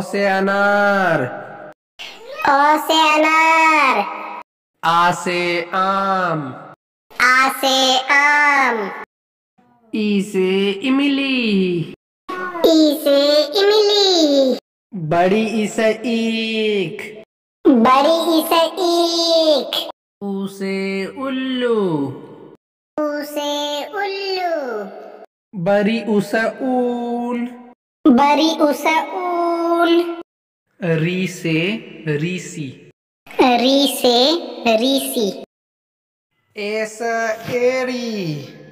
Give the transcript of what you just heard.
से अनार। अ से अनार। आ से आम। आ से आम। ई से इमली। ई से इमली। बड़ी ई से ईख। बड़ी ई से ईख। ऊ से उल्लू। ऊ से उल्लू। बड़ी ऊ से ऊल। बड़ी ऊ से ऊल। री से रीसी। री से रीसी। ए से एरी।